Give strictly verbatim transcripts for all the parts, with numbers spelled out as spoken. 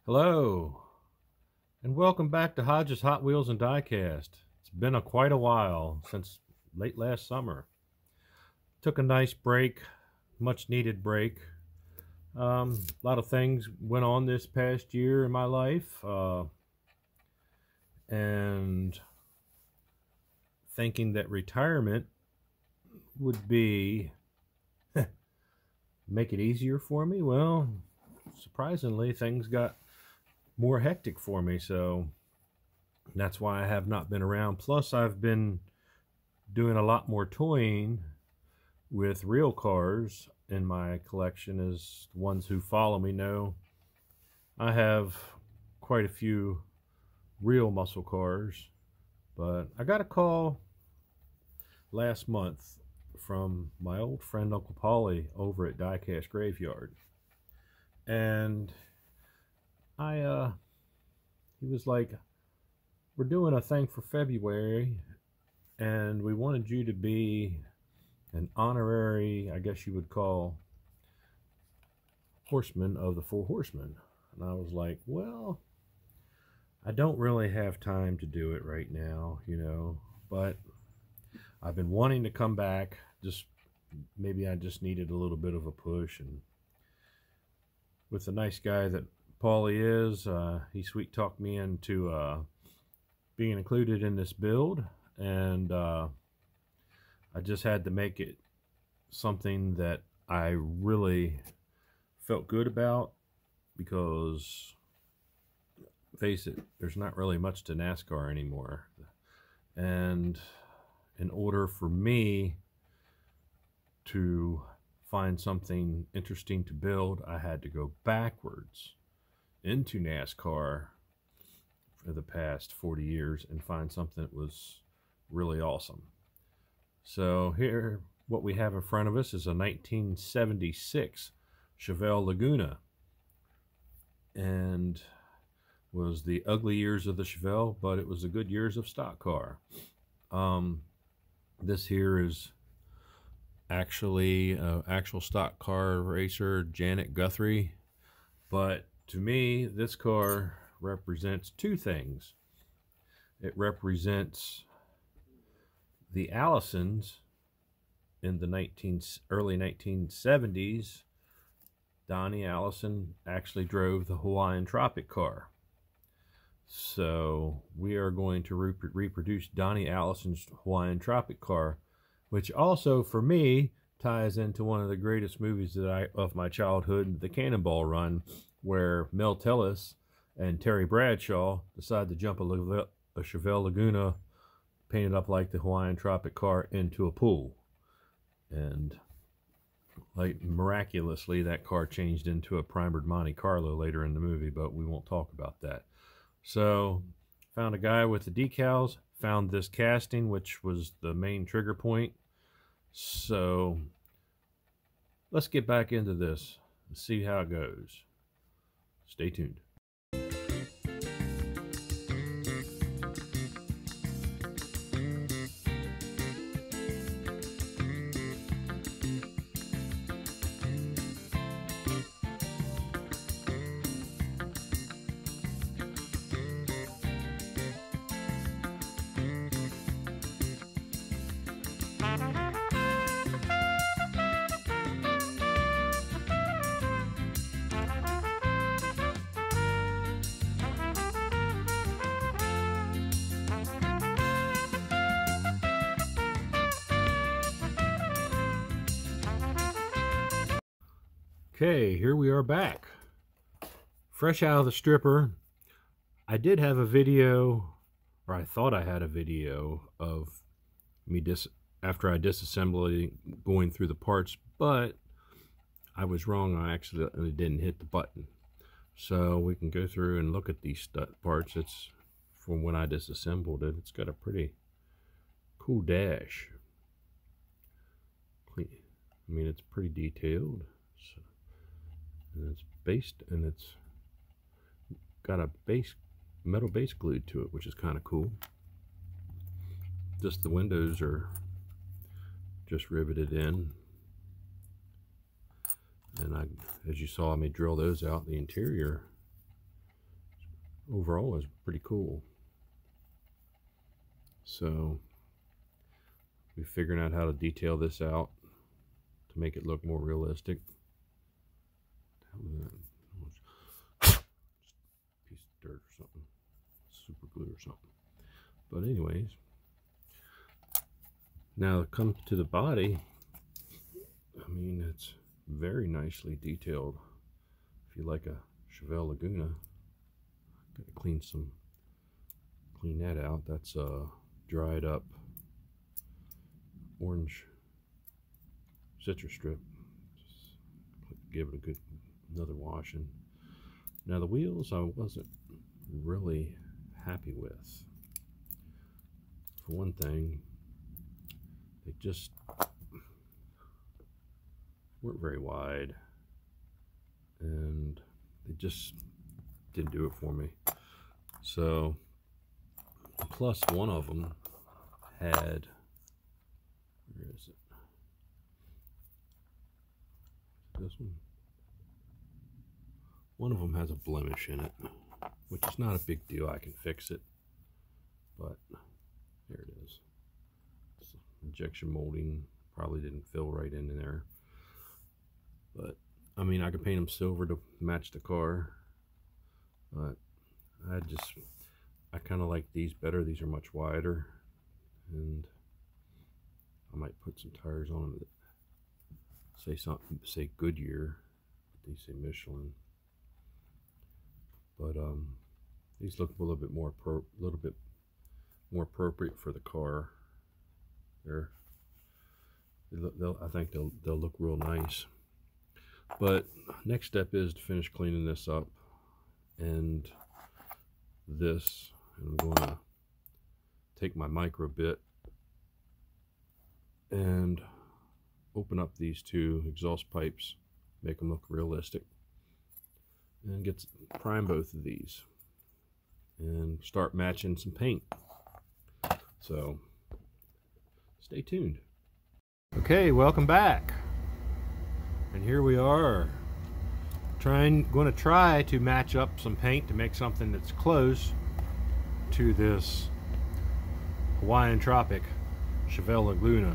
Hello, and welcome back to Hodge's Hot Wheels and Diecast. It's been a quite a while since late last summer. Took a nice break, much needed break. Um, a lot of things went on this past year in my life, uh, and thinking that retirement would be make it easier for me. Well, surprisingly, things got more hectic for me, so that's why I have not been around. Plus, I've been doing a lot more toying with real cars in my collection. As the ones who follow me know, I have quite a few real muscle cars. But I got a call last month from my old friend Uncle Paulie over at Diecast Graveyard, and I uh he was like, we're doing a thing for February and we wanted you to be an honorary, I guess you would call, horseman of the four horsemen. And I was like, well, I don't really have time to do it right now, you know, but I've been wanting to come back. Just maybe I just needed a little bit of a push, and with the nice guy that Paulie is, uh, he sweet talked me into uh, being included in this build, and uh, I just had to make it something that I really felt good about, because face it, there's not really much to NASCAR anymore, and in order for me to find something interesting to build, I had to go backwards into NASCAR for the past forty years and find something that was really awesome. So here, what we have in front of us is a nineteen seventy-six Chevelle Laguna, and was the ugly years of the Chevelle, but it was the good years of stock car. Um, this here is actually uh, actual stock car racer Janet Guthrie, but to me this car represents two things. It represents the Allisons in the nineteen early nineteen seventies. Donnie Allison actually drove the Hawaiian Tropic car, so we are going to re reproduce Donnie Allison's Hawaiian Tropic car, which also for me ties into one of the greatest movies that I of my childhood, the Cannonball Run, where Mel Tillis and Terry Bradshaw decide to jump a, a Chevelle Laguna painted up like the Hawaiian Tropic car into a pool, and like miraculously that car changed into a primered Monte Carlo later in the movie, but we won't talk about that. So found a guy with the decals, found this casting, which was the main trigger point. So let's get back into this and see how it goes. Stay tuned. Okay, here we are back, fresh out of the stripper. I did have a video, or I thought I had a video of me dis after I disassembly going through the parts, but I was wrong. I actually didn't hit the button. So we can go through and look at these parts. It's from when I disassembled it. It's got a pretty cool dash. I mean, it's pretty detailed. So, and it's based, and it's got a base metal base glued to it, which is kind of cool. Just the windows are just riveted in, and I, as you saw me drill those out. The interior overall is pretty cool. So we're figuring out how to detail this out to make it look more realistic. Just a piece of dirt or something, super glue or something. But anyways, now it comes to the body. I mean, it's very nicely detailed. If you like a Chevelle Laguna, gotta clean some, clean that out. That's a dried up orange citrus strip. Just give it a good another washing. Now the wheels I wasn't really happy with. For one thing, they just weren't very wide, and they just didn't do it for me. So, plus one of them had, where is it? This one? One of them has a blemish in it, which is not a big deal. I can fix it, but there it is. It's injection molding probably didn't fill right in there. But I mean, I could paint them silver to match the car, but I just I kind of like these better. These are much wider, and I might put some tires on them that say something, say Goodyear, but these say Michelin. But um, these look a little bit more pro, little bit more appropriate for the car. They're, they'll, they'll, I think they'll they'll look real nice. But next step is to finish cleaning this up, and this, and I'm going to take my micro bit and open up these two exhaust pipes, make them look realistic, and get prime both of these and start matching some paint. So stay tuned. Okay, welcome back. And here we are, trying, going to try to match up some paint to make something that's close to this Hawaiian Tropic Chevelle Laguna.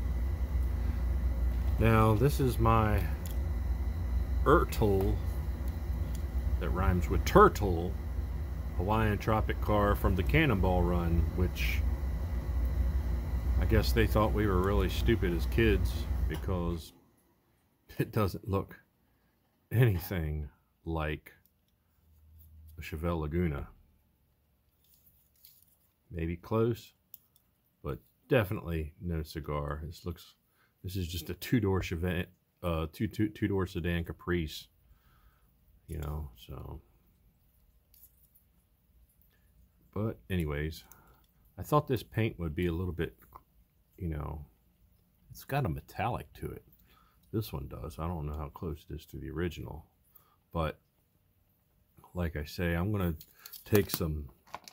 Now, this is my Ertl, that rhymes with turtle, Hawaiian Tropic car from the Cannonball Run, which I guess they thought we were really stupid as kids because it doesn't look anything like a Chevelle Laguna. Maybe close, but definitely no cigar. This looks, this is just a two-door Chevette, uh, two, two, two-door sedan Caprice, you know, so. But anyways, I thought this paint would be a little bit, you know, it's got a metallic to it. This one does. I don't know how close it is to the original, but like I say, I'm going to take some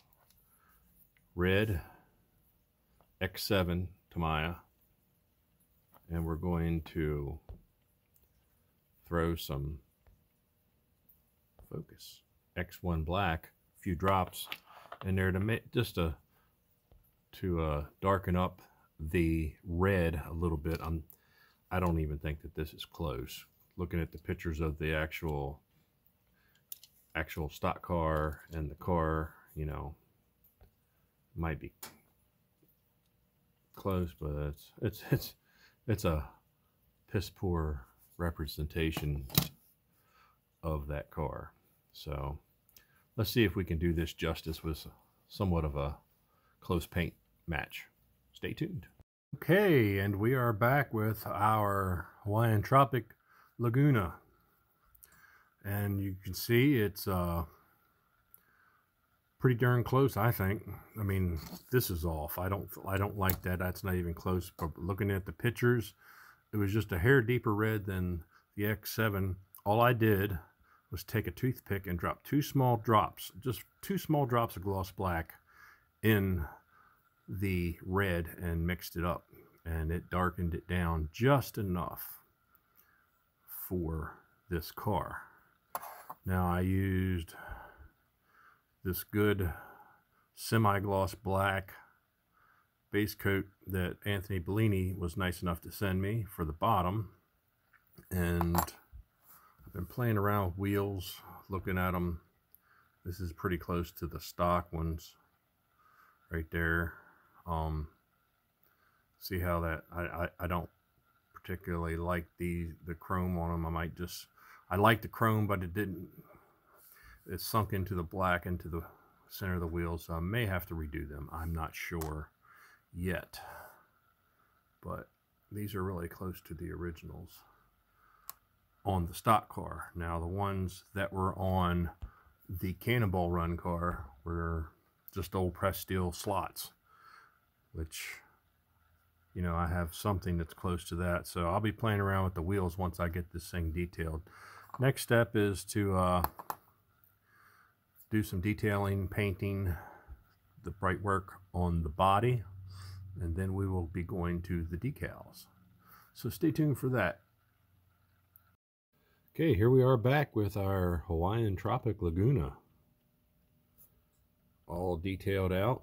red X seven Tamiya, and we're going to throw some focus X one black, a few drops in there to make just a to uh, darken up the red a little bit. I'm I don't even think that this is close. Looking at the pictures of the actual actual stock car and the car, you know, might be close, but it's it's it's it's a piss poor representation of that car. So let's see if we can do this justice with somewhat of a close paint match. Stay tuned. Okay, and we are back with our Hawaiian Tropic Laguna, and you can see it's uh, pretty darn close. I think. I mean, this is off. I don't. I don't like that. That's not even close. But looking at the pictures, it was just a hair deeper red than the X seven. All I did was take a toothpick and drop two small drops, just two small drops of gloss black in the red and mixed it up, and it darkened it down just enough for this car. Now I used this good semi-gloss black base coat that Anthony Bellini was nice enough to send me for the bottom. And I've been playing around with wheels, looking at them. This is pretty close to the stock ones right there. Um, see how that, I, I, I don't particularly like the, the chrome on them. I might just, I like the chrome, but it didn't, it sunk into the black, into the center of the wheel, so I may have to redo them. I'm not sure yet, but these are really close to the originals on the stock car. Now the ones that were on the Cannonball Run car were just old pressed steel slots, which, you know, I have something that's close to that. So I'll be playing around with the wheels once I get this thing detailed. Next step is to uh, do some detailing, painting, the bright work on the body, and then we will be going to the decals. So stay tuned for that. Okay, here we are back with our Hawaiian Tropic Laguna. All detailed out.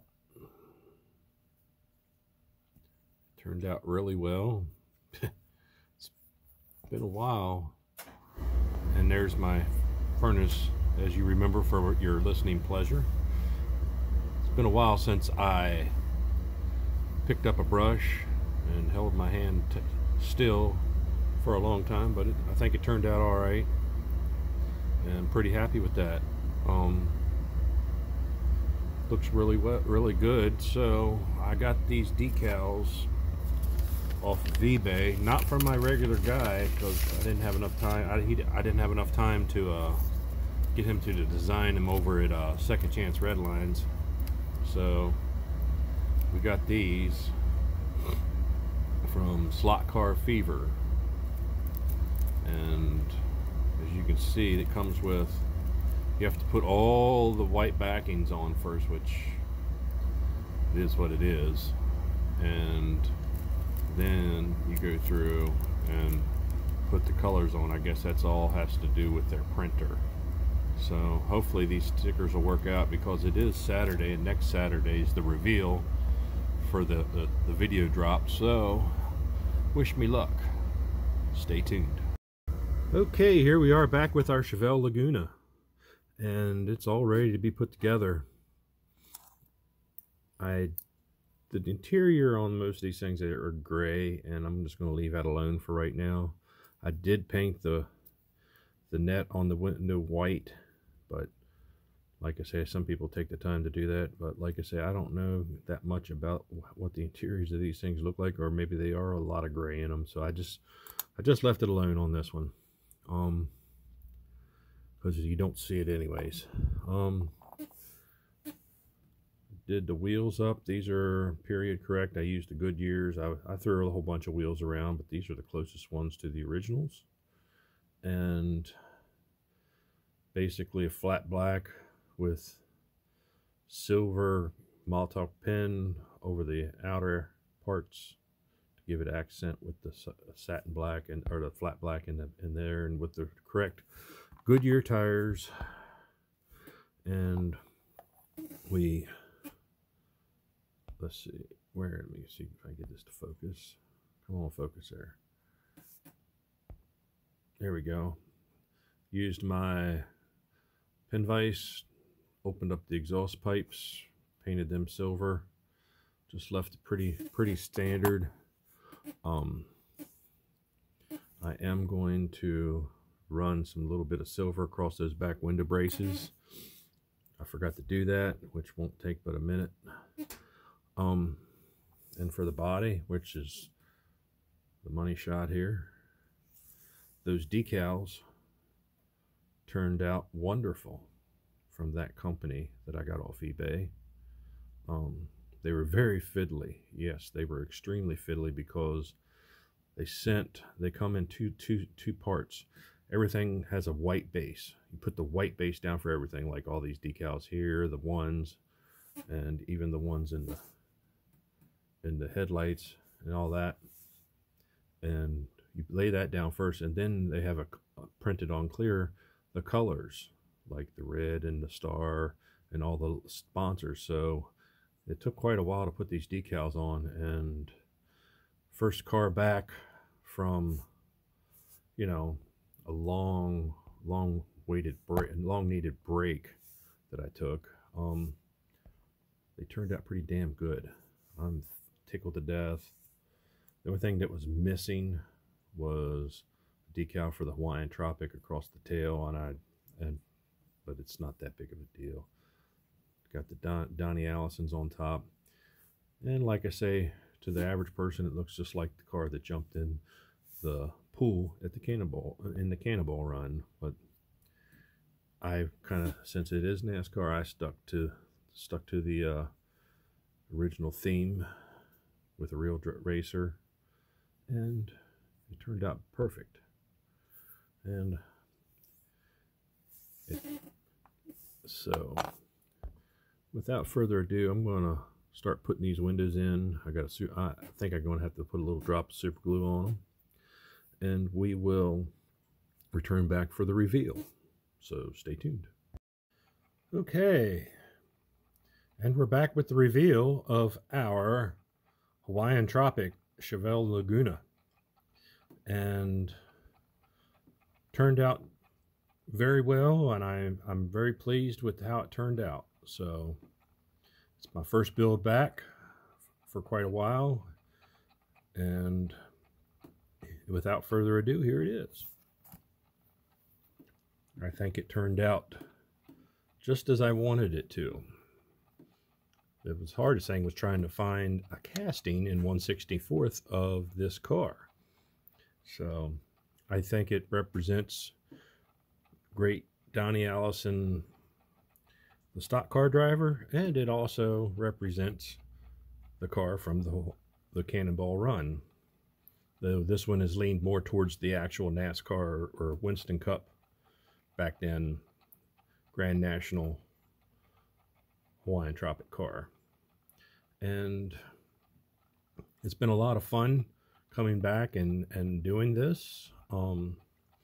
Turned out really well. It's been a while. And there's my furnace, as you remember, for your listening pleasure. It's been a while since I picked up a brush and held my hand t still for a long time, but it, I think it turned out all right, and I'm pretty happy with that. Um, looks really well, really good. So I got these decals off of eBay, not from my regular guy, because I didn't have enough time. I, he, I didn't have enough time to uh, get him to design them over at uh, Second Chance Redlines. So we got these from Slot Car Fever. And as you can see, it comes with, you have to put all the white backings on first, which is what it is, and then you go through and put the colors on. I guess that's all has to do with their printer. So hopefully these stickers will work out, because it is Saturday, and next Saturday is the reveal for the, the, the video drop. So wish me luck. Stay tuned. Okay, here we are back with our Chevelle Laguna, and it's all ready to be put together. I, the interior on most of these things are gray, and I'm just going to leave that alone for right now. I did paint the the net on the window white, but like I say, some people take the time to do that. But like I say, I don't know that much about what the interiors of these things look like, or maybe they are a lot of gray in them. So I just I just left it alone on this one. Um, because you don't see it anyways. Um, did the wheels up. These are period correct. I used the Goodyears. I, I threw a whole bunch of wheels around, but these are the closest ones to the originals. And basically a flat black with silver Molotov pen over the outer parts, give it accent with the satin black, and or the flat black in the in there, and with the correct Goodyear tires. And we, let's see, where, let me see if I get this to focus. Come on, focus there. There we go. Used my pin vise, opened up the exhaust pipes, painted them silver. Just left it pretty pretty standard. Um, I am going to run some little bit of silver across those back window braces. I forgot to do that, which won't take but a minute. Um, and for the body, which is the money shot here, those decals turned out wonderful from that company that I got off eBay. Um, They were very fiddly. Yes, they were extremely fiddly, because they sent, they come in two, two, two parts. Everything has a white base. You put the white base down for everything, like all these decals here, the ones, and even the ones in the in the headlights and all that. And you lay that down first, and then they have a, a printed on clear the colors, like the red and the star and all the sponsors. So it took quite a while to put these decals on, and first car back from, you know, a long, long waited break, long needed break that I took. Um, they turned out pretty damn good. I'm tickled to death. The only thing that was missing was a decal for the Hawaiian Tropic across the tail, and I, and but it's not that big of a deal. Got the Don, Donnie Allisons on top, and like I say, to the average person, it looks just like the car that jumped in the pool at the Cannonball in the Cannonball Run. But I kind of, since it is NASCAR, I stuck to stuck to the uh, original theme with a real racer, and it turned out perfect. And it, so without further ado, I'm gonna start putting these windows in. I got a, I think I'm gonna have to put a little drop of super glue on them, and we will return back for the reveal. So stay tuned. Okay, and we're back with the reveal of our Hawaiian Tropic Chevelle Laguna, and turned out very well, and I, I'm very pleased with how it turned out. So it's my first build back for quite a while, and without further ado, here it is. I think it turned out just as I wanted it to. It was hardest thing was trying to find a casting in one sixty-fourth of this car. So I think it represents great Donnie Allison, the stock car driver, and it also represents the car from the, the Cannonball Run. Though this one is leaned more towards the actual NASCAR or, or Winston Cup back then Grand National Hawaiian Tropic car. And it's been a lot of fun coming back and, and doing this. Um,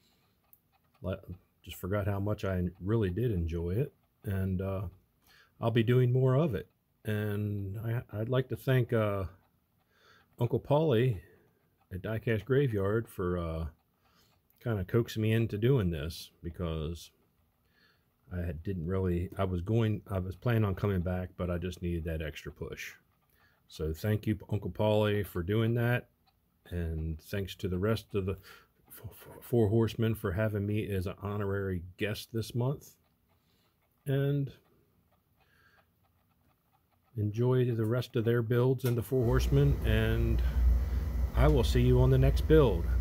just forgot how much I really did enjoy it. And uh, I'll be doing more of it. And I, I'd like to thank uh, Uncle Paulie at Diecast Graveyard for uh, kind of coaxing me into doing this, because I didn't really, I was going, I was planning on coming back, but I just needed that extra push. So thank you, Uncle Paulie, for doing that. And thanks to the rest of the Four Horsemen for having me as an honorary guest this month. And enjoy the rest of their builds and the Four Horsemen, and I will see you on the next build.